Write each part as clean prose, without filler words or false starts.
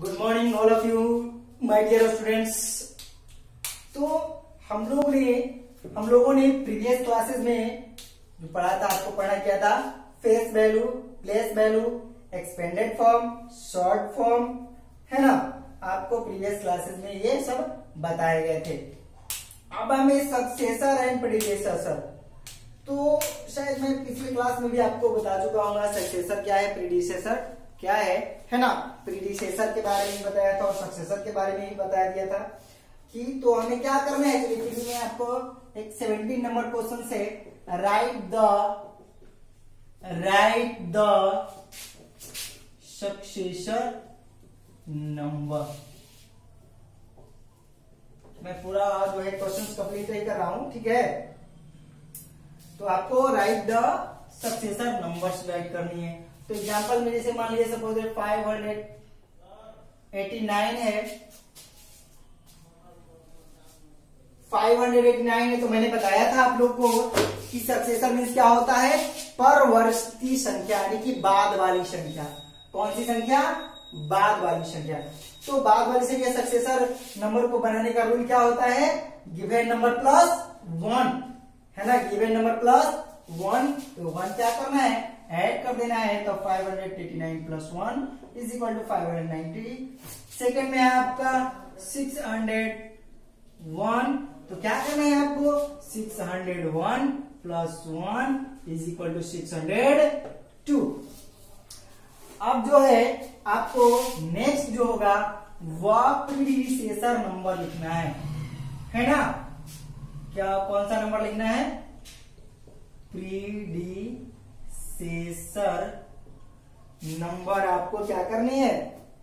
Good morning all of you my dear students. तो हम लोगों ने प्रीवियस क्लासेस में जो पढ़ा था, आपको पढ़ा क्या था, face value, place value, expanded form, short form, है ना। आपको प्रीवियस क्लासेस में ये सब बताए गए थे। अब हमें सक्सेसर एंड प्रीडिसेसर, तो शायद मैं पिछली क्लास में भी आपको बता चुका हूँ सक्सेसर क्या है, प्रीडिसेसर क्या है ना। प्रीडिसेसर के बारे में बताया था और सक्सेसर के बारे में भी बता दिया था कि तो हमें क्या करना है। एक्टिविटी में आपको एक 17 नंबर क्वेश्चन से राइट द सक्सेसर नंबर। मैं पूरा जो है क्वेश्चन कंप्लीट नहीं कर रहा हूं, ठीक है। तो आपको write the successor numbers write करनी है। तो एग्जांपल में जैसे मान लीजिए सपोज 589 है, 589 है। तो मैंने बताया था आप लोग को कि सक्सेसर मीन्स क्या होता है, परवर्ती संख्या, यानी कि बाद वाली संख्या। कौन सी संख्या, बाद वाली संख्या। तो बाद वाली संख्या सक्सेसर नंबर को बनाने का रूल क्या होता है, गिवन नंबर प्लस 1, है ना। गिवन नंबर प्लस 1, तो 1 क्या करना है, ऐड कर देना है। तो 589 plus 1 is equal to 590। Second में है आपका 601, तो क्या करना है आपको, 601 प्लस 1 इज इक्वल टू 602। अब जो है आपको नेक्स्ट जो होगा वह प्रीडिसेसर नंबर लिखना है ना। क्या कौन सा नंबर लिखना है, प्रीडिसेसर नंबर आपको क्या करनी है,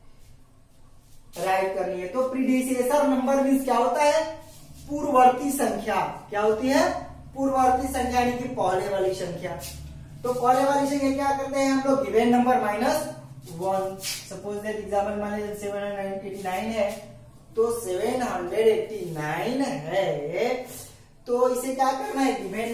राइट करनी है। तो प्रीडिसेसर नंबर मीन्स क्या होता है, पूर्ववर्ती संख्या। क्या होती है, पूर्ववर्ती संख्या, यानी कि पहले वाली संख्या। तो पहले वाली संख्या क्या करते हैं हम लोग, given number minus 1। Suppose that example मान लीजिए 789 है, तो 789 है, तो इसे क्या करना है, given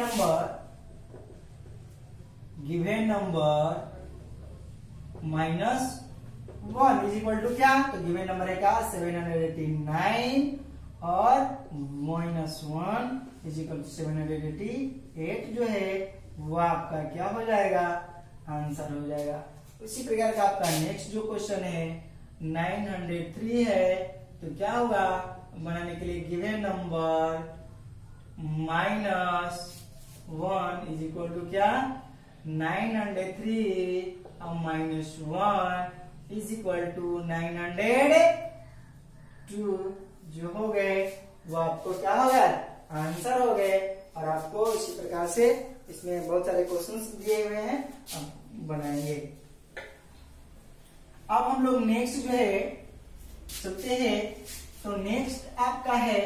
number minus 1 is equal to क्या, तो गिवन नंबर है क्या, 789 और माइनस 1 इज इक्वल टू 788 जो है वो आपका क्या हो जाएगा, आंसर हो जाएगा। इसी प्रकार का आपका नेक्स्ट जो क्वेश्चन है 903 है, तो क्या होगा, बनाने के लिए given number minus 1 is equal to क्या, 903 और माइनस 1 इज इक्वल टू 902 जो हो गए वो आपको क्या हो गया, आंसर हो गए। और आपको इसी प्रकार से इसमें बहुत सारे क्वेश्चंस दिए हुए हैं, अब बनाएंगे। अब हम लोग नेक्स्ट जो है चलते हैं। तो नेक्स्ट आपका है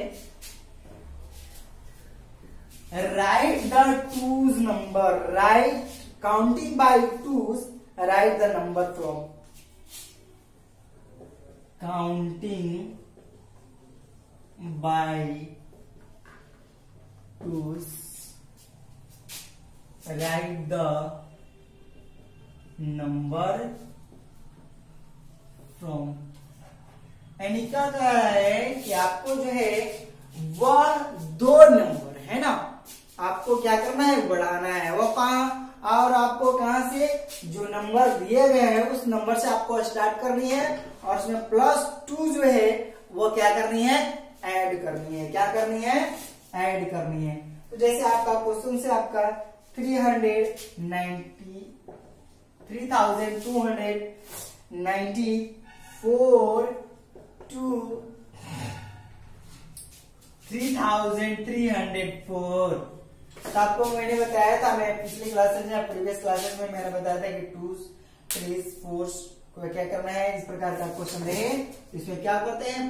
write the twos number, write counting by twos, write the number from counting by twos, write the number from. यानी क्या कह रहा है कि आपको जो है वह दो नंबर है ना, आपको क्या करना है, बढ़ाना है। वो कहां, और आपको कहां से जो नंबर दिए गए हैं उस नंबर से आपको स्टार्ट करनी है, और उसमें +2 जो है वो क्या करनी है, ऐड करनी है। क्या करनी है, ऐड करनी है। तो जैसे आपका क्वेश्चन से आपका 3294 to 3304। तो आपको मैंने बताया था, मैं पिछली क्लासेस में, प्रीवियस क्लासेस में मैंने बताया था कि 2s 3s 4s को क्या करना है। इस प्रकार का क्वेश्चन रहे, इसमें क्या करते हैं,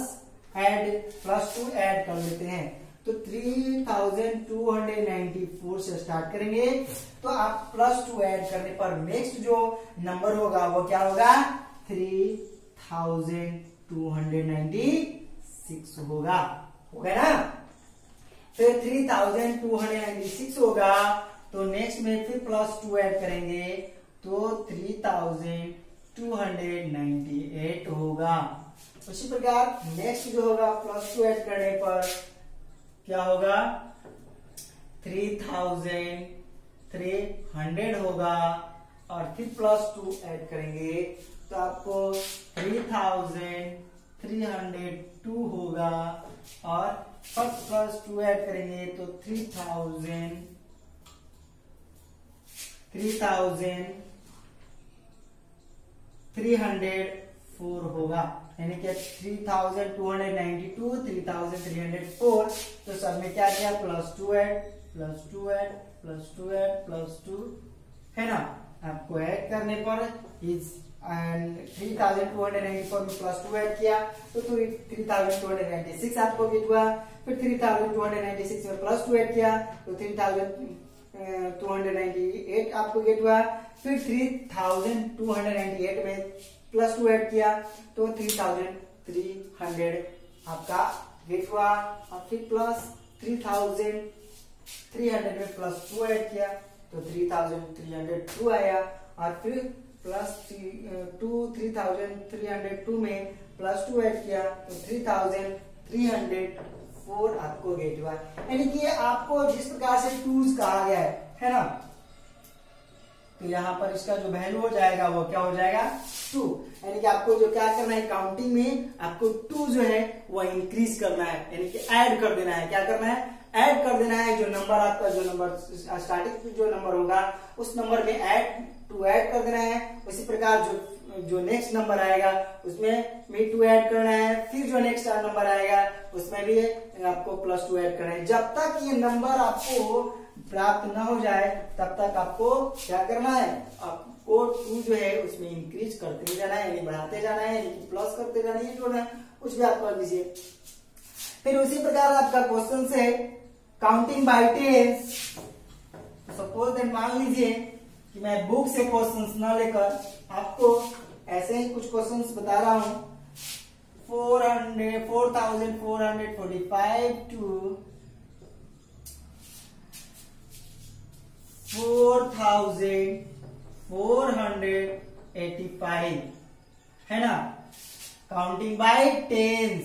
+2 ऐड कर लेते हैं। तो 3294 से स्टार्ट करेंगे। तो आप +2 ऐड करने पर नेक्स्ट जो नंबर होगा वो क्या होगा, 3296 होगा ना। फिर 3296 होगा, तो नेक्स्ट में फिर +2 ऐड करेंगे, तो 3296 298 होगा। उसी प्रकार नेक्स्ट जो होगा +2 ऐड करने पर क्या होगा 3300 होगा और फिर +2 ऐड करेंगे तो आपको 3302 होगा और फर्स्ट +2 ऐड करेंगे तो 3304 होगा, यानी कि 3292 3304। तो सब में क्या किया +2 ऐड है ना। आपको ऐड करने पर इस 3294 में +2 ऐड किया तो 3296 आपको गेट हुआ। फिर 3296 में +2 ऐड किया तो 3298 आपको गेट हुआ। फिर 3298 में +2 ऐड किया तो 3300 आपका गेट हुआ। और फिर +3300 में +2 ऐड किया तो 3302 आया। और फिर +3302 में +2 ऐड किया तो 3304 आपको गेट हुआ। यानी कि आपको जिस प्रकार से 2s कहा गया है ना, तो यहाँ पर इसका जो वैल्यू हो जाएगा वो क्या हो जाएगा 2। यानी कि आपको जो क्या करना है काउंटिंग में आपको 2 जो है वो इंक्रीज करना है, यानी कि ऐड कर देना है। क्या करना है ऐड कर देना है। जो नंबर आपका जो नंबर स्टार्टिंग जो नंबर होगा उस नंबर में टू ऐड कर देना है। उसी प्रकार जो नेक्स्ट नंबर आएगा उसमें भी 2 ऐड करना है। फिर जो नेक्स्ट नंबर आएगा उसमें भी आपको +2 ऐड करना है। जब तक ये नंबर आपको प्राप्त न हो जाए तब तक आपको क्या करना है, आपको 2 जो है उसमें इंक्रीज करते जाना है, यानी बढ़ाते जाना है, यानी प्लस करते जाना है, जोड़ना है, कुछ भी आप कर लीजिए। फिर उसी प्रकार आपका क्वेश्चन से counting by tens. Suppose that मान लीजिए कि मैं बुक से क्वेश्चंस न लेकर आपको ऐसे ही कुछ क्वेश्चंस बता रहा हूं। 4445 टू 4485 है ना। Counting by tens.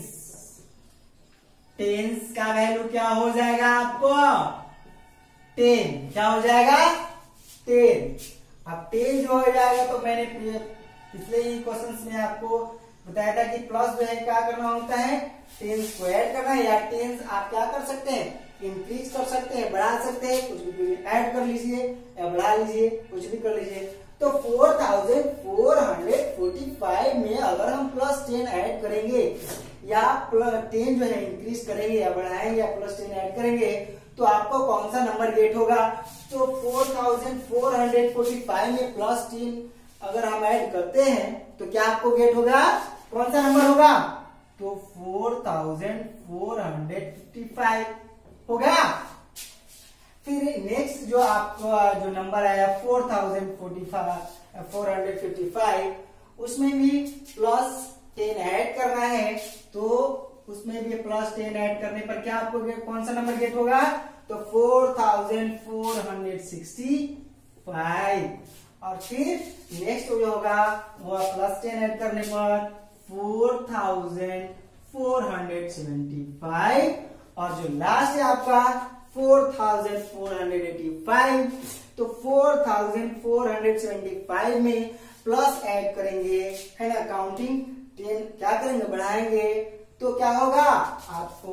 टेंस का वैल्यू क्या हो जाएगा आपको 10। क्या हो जाएगा 10। अब 10 जो हो जाएगा तो मैंने पिछले ही क्वेश्चंस में आपको बताया था कि प्लस जो है क्या करना होता है 10 को ऐड करना है, या 10 आप क्या कर सकते हैं इंक्रीज कर सकते हैं, बढ़ा सकते हैं, कुछ भी ऐड कर लीजिए या बढ़ा लीजिए, कुछ भी कर लीजिए। तो 4445 में अगर हम +10 ऐड करेंगे या +10 जो है इंक्रीज करेंगे या बढ़ाएंगे या +10 ऐड करेंगे तो आपको कौन सा नंबर गेट होगा। तो 4445 में +10 अगर हम ऐड करते हैं तो क्या आपको गेट होगा, कौन सा नंबर होगा, तो 4455 हो गया। फिर नेक्स्ट जो आपका जो नंबर आया 4455 उसमें भी +10 ऐड करना है, तो उसमें भी +10 ऐड करने पर क्या आपको कौन सा नंबर गेट होगा, तो 4465। और फिर नेक्स्ट जो होगा वो +10 ऐड करने पर 4475 और जो लास्ट है आपका 4485। तो 4475 में प्लस ऐड करेंगे है ना, काउंटिंग 10 क्या करेंगे बढ़ाएंगे तो क्या होगा आपको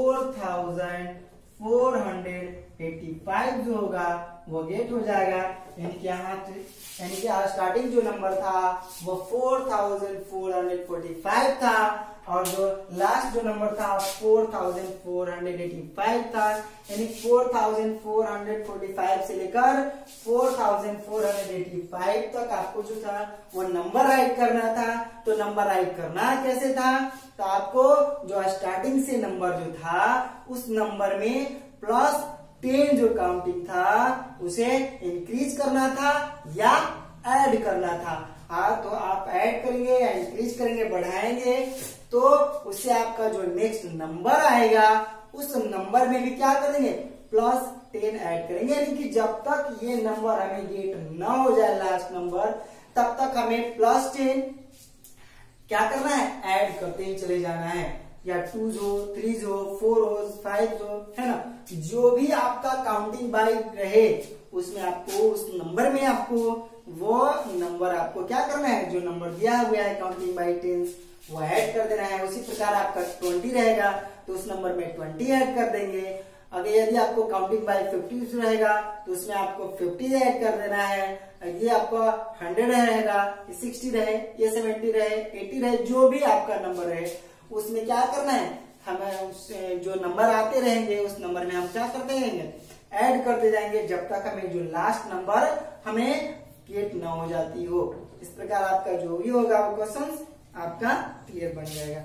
4485 जो होगा वो गेट हो जाएगा। यानी कि यहाँ यानी कि स्टार्टिंग जो नंबर था वो 4445 था और जो लास्ट जो नंबर था 4485 था। यानी 4445 से लेकर 4485 तक आपको जो था वो नंबर राइट करना था। तो नंबर राइट करना कैसे था, तो आपको जो स्टार्टिंग से नंबर जो था उस नंबर में +10 जो काउंटिंग था उसे इंक्रीज करना था या ऐड करना था। तो आप ऐड करेंगे या इंक्रीज करेंगे बढ़ाएंगे तो उससे आपका जो नेक्स्ट नंबर आएगा उस नंबर में भी क्या करेंगे +10 ऐड करेंगे। यानी कि जब तक ये नंबर हमें गेट न हो जाए लास्ट नंबर तब तक हमें +10 क्या करना है, ऐड करते ही चले जाना है, या 2 हो, 3 हो, 4 हो, 5 हो, है ना। जो भी आपका काउंटिंग बाय रहे उसमें आपको उस नंबर में आपको वो नंबर आपको क्या करना है, जो नंबर दिया हुआ है काउंटिंग बाय टेंस वो ऐड कर देना है। उसी प्रकार आपका 20 रहेगा तो उस नंबर में 20 ऐड कर देंगे। अगर यदि आपको काउंटिंग बाय 50 रहेगा तो उसमें आपको 50 ऐड कर देना है। ये आपका 100 रहेगा, 60 रहे, ये 70 रहे, 80 रहे, जो भी आपका नंबर रहे उसमें क्या करना है, हमें उस जो नंबर आते रहेंगे उस नंबर में हम क्या करते रहेंगे, ऐड करते जाएंगे जब तक हमें जो लास्ट नंबर हमें गेट न हो जाती हो। इस प्रकार आपका जो भी होगा वो क्वेश्चन आपका क्लियर बन जाएगा।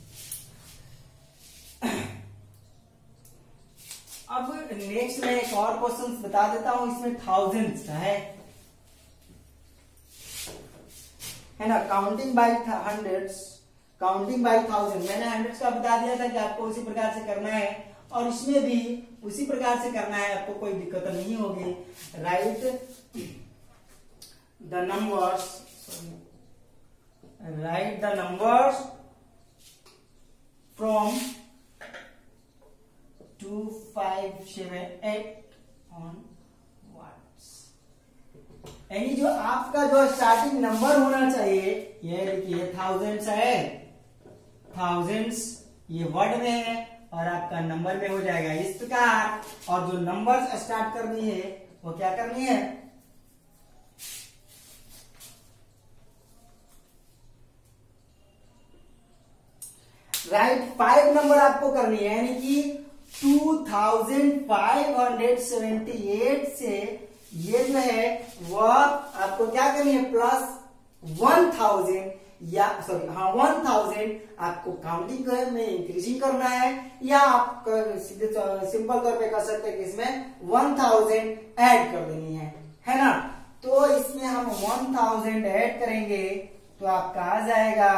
अब नेक्स्ट में एक और क्वेश्चन बता देता हूं, इसमें थाउजेंड्स का है ना, counting by hundreds, counting by thousand. मैंने हंड्रेड्स का बता दिया था कि आपको उसी प्रकार से करना है और इसमें भी उसी प्रकार से करना है, आपको कोई दिक्कत नहीं होगी। Write the numbers from 2, 5, 7, 8 onwards, यानी जो आपका जो स्टार्टिंग नंबर होना चाहिए, ये देखिए थाउजेंड्स है, थाउजेंड्स ये वर्ड में है और आपका नंबर में हो जाएगा इस प्रकार। और जो नंबर्स स्टार्ट करनी है वो क्या करनी है, राइट 5 नंबर आपको करनी है, यानी कि 2578 से ये जो है वह आपको क्या करनी है, +1000 या सॉरी 1000 आपको काउंटिंग में इंक्रीजिंग करना है, या आप सीधे सिंपल तौर पे कर सकते हैं कि इसमें 1000 ऐड कर देनी है ना। तो इसमें हम 1000 ऐड करेंगे तो आपका आ जाएगा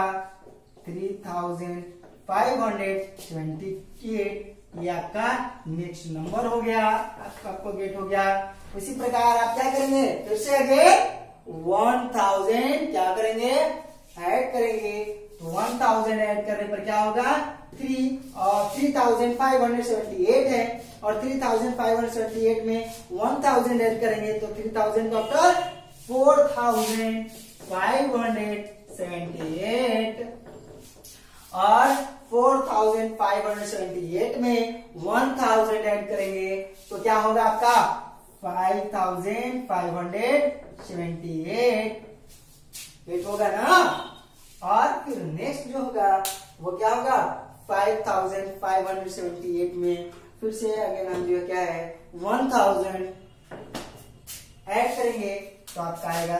3528, ये आपका नेक्स्ट नंबर हो गया, आपको गेट हो गया। उसी प्रकार आप क्या करेंगे, फिर से आगे 1000 क्या करेंगे, ऐड करेंगे। तो 1000 ऐड करने पर क्या होगा, 3 और 3578 है, और 3578 में 1000 ऐड करेंगे तो 3000 का आफ्टर 4578 और 4578 में 1000 ऐड करेंगे तो क्या होगा आपका 5578 वेट होगा ना। और फिर नेक्स्ट जो होगा वो क्या होगा, 5578 में फिर से अगेन हम जो क्या है 1000 ऐड करेंगे तो आपका आएगा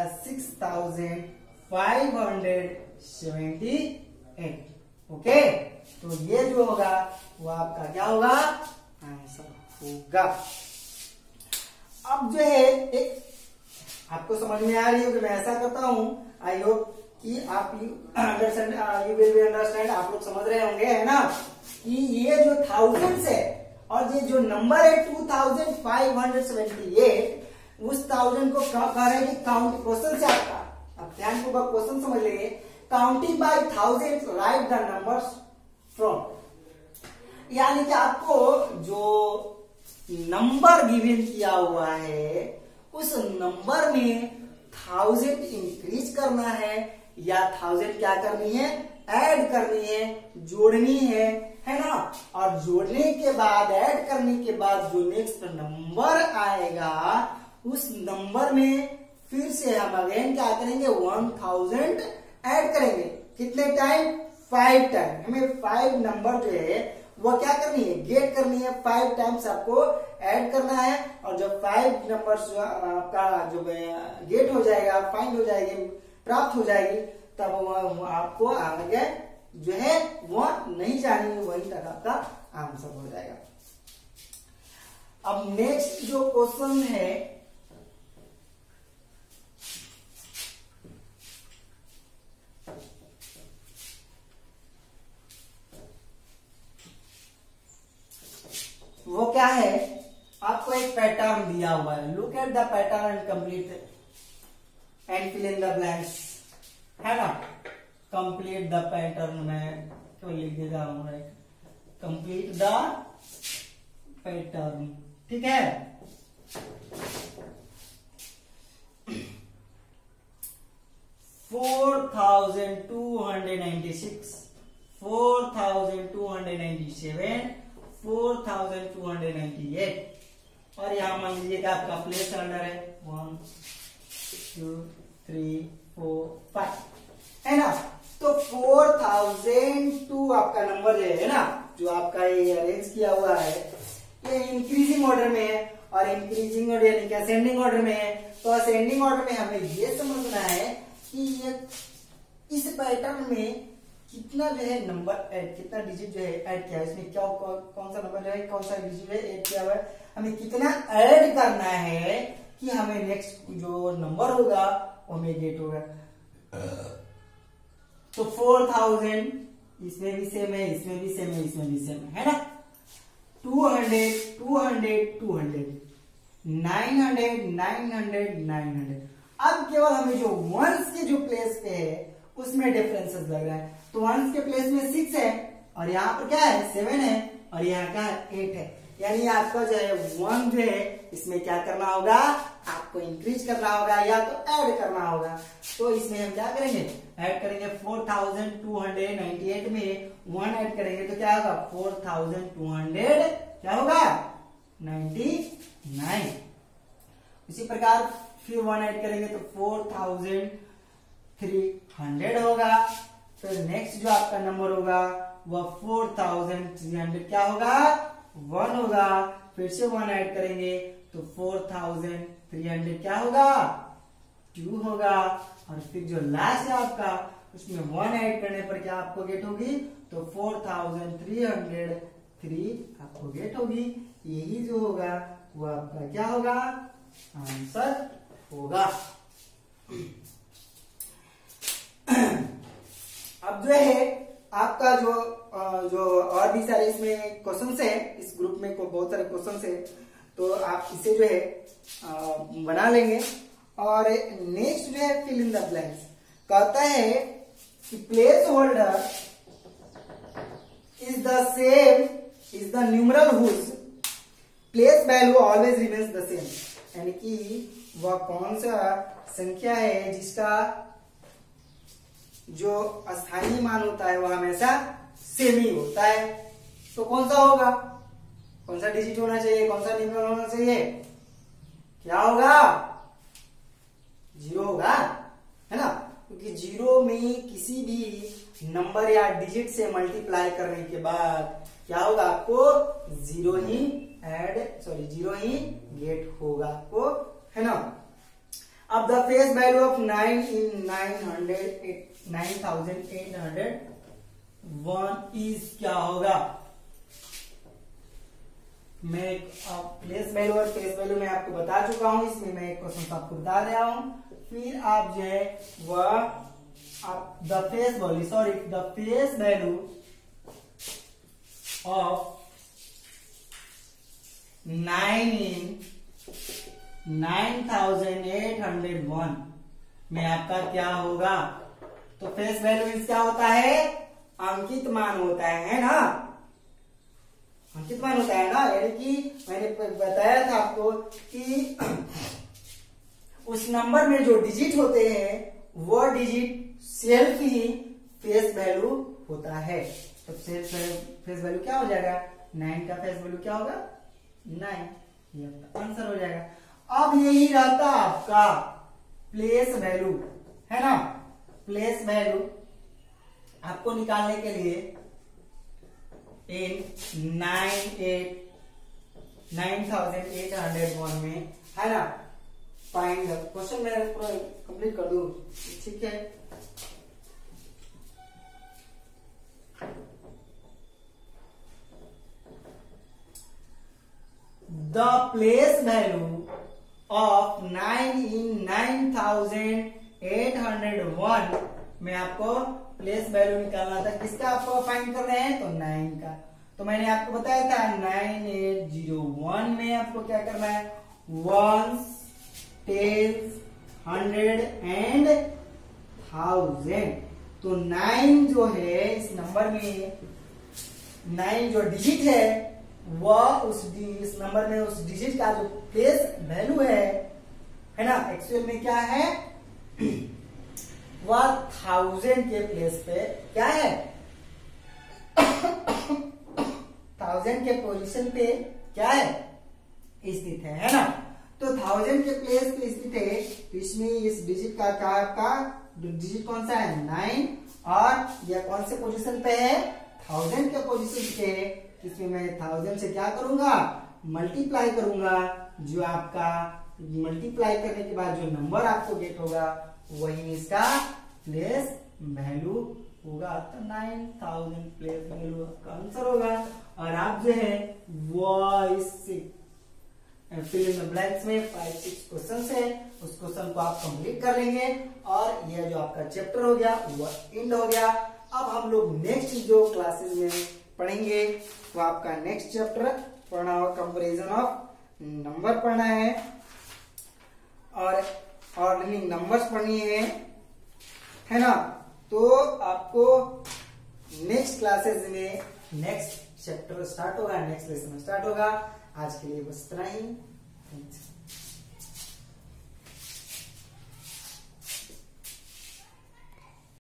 6578। ओके, तो ये जो होगा वो आपका क्या होगा, आंसर होगा। अब जो है एक आपको समझ में आ रही हो कि मैं ऐसा करता हूं, आई होप कि आप यू विल बी अंडरस्टैंड, आप लोग समझ रहे होंगे है ना, कि ये जो थाउजेंड्स है और ये जो नंबर है 2578 उस 1000 को कह रहे हैं कि काउंट क्वेश्चन से आपका, अब ध्यानपूर्वक क्वेश्चन समझ लेंगे। Counting by thousand write the numbers from, यानी कि आपको जो नंबर गिवन किया हुआ है उस नंबर में 1000 इंक्रीज करना है या 1000 क्या करनी है, ऐड करनी है, जोड़नी है ना। और जोड़ने के बाद, ऐड करने के बाद जो नेक्स्ट नंबर आएगा उस नंबर में फिर से हम अगेन क्या करेंगे, 1000 ऐड करेंगे। कितने टाइम, 5 टाइम। हमें 5 नंबर जो है वो क्या करनी है, गेट करनी है, 5 टाइम्स आपको ऐड करना है। और जब 5 नंबर आपका जो गेट हो जाएगा, फाइंड हो जाएगी, प्राप्त हो जाएगी, तब आपको आगे जो है वो नहीं जानेंगे, वहीं तक आपका आंसर हो जाएगा। अब नेक्स्ट जो क्वेश्चन है वो क्या है, आपको एक पैटर्न दिया हुआ है, look at the pattern and complete and fill in the blanks, है ना। कंप्लीट द पैटर्न में तो लिख देता हूं, कंप्लीट द पैटर्न, ठीक है। $4,296, 4,297, 4,298 और यहां मान लीजिए कि आपका प्लेस ऑर्डर है 1 2 3 4 5, है ना। तो 4002 आपका नंबर है ना, जो आपका ये अरेंज किया हुआ है, ये इंक्रीजिंग ऑर्डर में है और इंक्रीजिंग ऑर्डर यानी कि असेंडिंग ऑर्डर में है। तो असेंडिंग ऑर्डर में हमें ये समझना है कि ये इस पैटर्न में कितना जो है नंबर ऐड, कितना डिजिट जो है ऐड किया है, इसमें क्या कौन सा नंबर जो है, कौन सा डिजिट है ऐड किया हुआ है, हमें कितना ऐड करना है कि हमें नेक्स्ट जो नंबर होगा वो हमें गेट होगा। तो 4000 इसमें भी सेम है, इसमें भी सेम है, इसमें भी सेम है ना। 200 200 200 900 900 900। अब केवल हमें जो वंस के जो प्लेस पे है उसमें डिफरेंसेस लग रहा है। तो वंस के प्लेस में 6 है और यहाँ पर क्या है 7 है और यहाँ का 8 है, यानी आपका जो है 1 जो है इसमें क्या करना होगा, आपको इंक्रीज करना होगा या तो ऐड करना होगा। तो इसमें हम क्या करेंगे, ऐड करेंगे 4298 में 1 ऐड करेंगे तो क्या होगा 4200 क्या होगा 99। इसी प्रकार फिर 1 ऐड करेंगे तो 4300 होगा। फिर नेक्स्ट जो आपका नंबर होगा वह 4300 क्या होगा 1 होगा। फिर से 1 ऐड करेंगे तो 4300 क्या होगा 2 होगा। और फिर जो लास्ट है आपका उसमें 1 ऐड करने पर क्या आपको गेट होगी, तो 4303 आपको गेट होगी। यही जो होगा वो आपका क्या होगा आंसर होगा। अब जो है आपका जो और भी सारे इसमें क्वेश्चंस है, इस ग्रुप में बहुत सारे क्वेश्चंस है, तो आप इसे जो है बना लेंगे। और नेक्स्ट जो है फिल इन द ब्लैंक्स कहता है कि place holder is the numeral whose place value always remains the same, यानी कि वह कौन सा संख्या है जिसका जो स्थानीय मान होता है वह हमेशा सेम ही होता है। तो कौन सा होगा, कौन सा डिजिट होना चाहिए, कौन सा न्यूमरल होना चाहिए, क्या होगा 0 होगा, है ना। क्योंकि 0 में किसी भी नंबर या डिजिट से मल्टीप्लाई करने के बाद क्या होगा आपको 0 ही गेट होगा आपको, है ना। अब the face value of 9 in 9801 is क्या होगा। मैं प्लेस वैल्यू और फेस वैल्यू मैं आपको बता चुका हूं, इसमें मैं एक क्वेश्चन आपको बता रहा हूं। फिर आप जो है वह the face value of 9 in 9801 में आपका क्या होगा। तो फेस वैल्यू मीन्स क्या होता है, अंकित मान होता है ना, अंकित मान होता है ना। यानी कि मैंने बताया था आपको कि उस नंबर में जो डिजिट होते हैं वो डिजिट सेल्फ ही फेस वैल्यू होता है। तो फेस वैल्यू क्या हो जाएगा, 9 का फेस वैल्यू क्या होगा 9, ये आपका आंसर हो जाएगा। अब यही रहता आपका प्लेस वैल्यू, है ना। प्लेस वैल्यू आपको निकालने के लिए इन 9801 में, है ना, फाइंड क्वेश्चन मैं पूरा कंप्लीट कर दूं, ठीक है। The place value of 9 in 9801 में आपको प्लेस वैल्यू निकालना था। किसका आपको फाइंड कर रहे हैं, तो 9 का। तो मैंने आपको बताया था 9801 में आपको क्या करना है, 1s 10s 100 एंड 1000। तो 9 जो है इस नंबर में 9 जो डिजिट है वह इस नंबर में उस डिजिट का जो प्लेस वैल्यू है ना, एक्चुअल में क्या है वह 1000 के प्लेस पे क्या है 1000 के पोजीशन पे क्या है स्थित है ना। तो 1000 के प्लेस पे स्थित है, तो इसमें इस डिजिट का डिजिट कौन सा है 9, और यह कौन से पोजीशन पे है 1000 के पोजीशन पे है। इसमें मैं 1000 से क्या करूंगा मल्टीप्लाई करूंगा, जो आपका मल्टीप्लाई करने के बाद जो नंबर आपको गेट होगा वही इसका प्लेस वैल्यू होगा। तो 9000 प्लेस वैल्यू आपका आंसर होगा। और आप जो है वो इस फिल इन द ब्लैंक्स में 5-6 क्वेश्चन है, उस क्वेश्चन को आप कंप्लीट कर लेंगे और यह जो आपका चैप्टर हो गया वो एंड हो गया। अब हम लोग नेक्स्ट जो क्लासेस में पढ़ेंगे वो आपका नेक्स्ट चैप्टर पढ़ना होगा, कंपैरिजन ऑफ नंबर पढ़ना है और ऑर्डरिंग नंबर्स पढ़नी है ना। तो आपको नेक्स्ट क्लासेस में नेक्स्ट चैप्टर स्टार्ट होगा, नेक्स्ट लेसन स्टार्ट होगा। आज के लिए बस इतना ही।